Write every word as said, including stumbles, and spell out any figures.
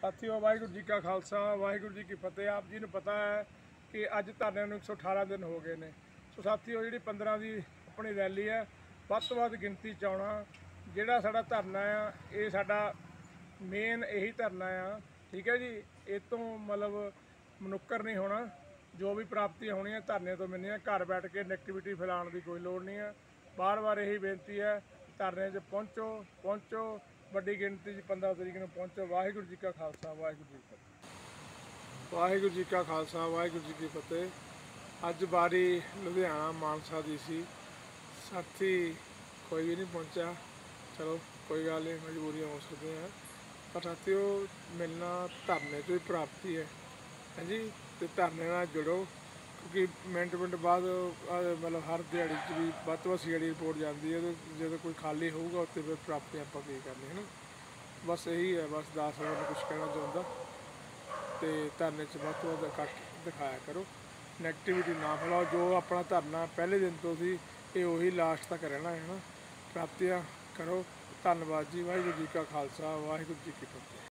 साथियों वाहिगुरू जी का खालसा वाहिगुरू जी की फतेह। आप जी ने पता है कि अज धरने एक सौ अठारह दिन हो गए ने। सो साथियों जी पंद्रह की अपनी रैली है, ਵੱਧ ਤੋਂ ਵੱਧ गिनती च आना। ਜਿਹੜਾ ਸਾਡਾ ਧਰਨਾ ਆ ਇਹ ਸਾਡਾ ਮੇਨ यही धरना आ, ठीक है जी। ਇਹ ਤੋਂ मतलब मनुक्कर नहीं होना, जो भी प्राप्तियां होनियां धरने तो मिलनियां। घर बैठ के नैगेटिविटी फैलाने की कोई लोड़ नहीं है। बार बार यही बेनती है, धरने च पहुँचो पहुँचो ਵੱਡੀ गिनती च पंद्रह तरीक ਨੂੰ पहुँचो। वाहिगुरू जी का खालसा वाहिगुरू जी की फतेह। वाहिगुरू जी का खालसा वाहिगुरू जी की फतेह। अज बारी लुधियाना मानसा दी सी, साथी कोई भी नहीं पहुँचा। चलो कोई गल नहीं, मजबूरियां हो सकती हैं, पर साथियों मिलना धरने तो ही प्राप्ति है है जी। तो धरने नाल जुड़ो, क्योंकि मिनट मिनट बाद मतलब हर दिहाड़ी च भी ਵੱਧ ਤੋਂ ਵੱਧ सीआईडी रिपोर्ट जाती है। तो जो कोई खाली होगा उत्ते फिर प्राप्ति आप की करनी है ना। बस यही है, बस दास होर कुछ कहना चाहता। तो धरने च ਵੱਧ ਤੋਂ ਵੱਧ इकट्ठ दिखाया करो, नैगेटिविटी ना फैलाओ। जो अपना धरना पहले दिन तो सी ये उही लास्ट तक रहना है ना। प्राप्तियां करो। धन्यवाद जी। वाहिगुरू जी का खालसा वाहिगुरू जी की फतेह।